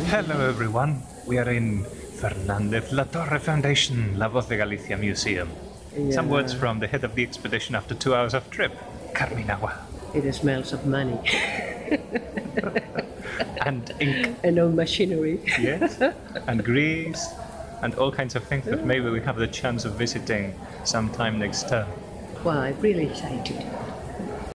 Hello everyone, we are in Fernández-Latorre Foundation, La Voz de Galicia Museum. Yeah. Some words from the head of the expedition after 2 hours of trip, Carmina. It smells of money. And ink. And of machinery. Yes, and grease, and all kinds of things that maybe we have the chance of visiting sometime next term. Well, I'm really excited.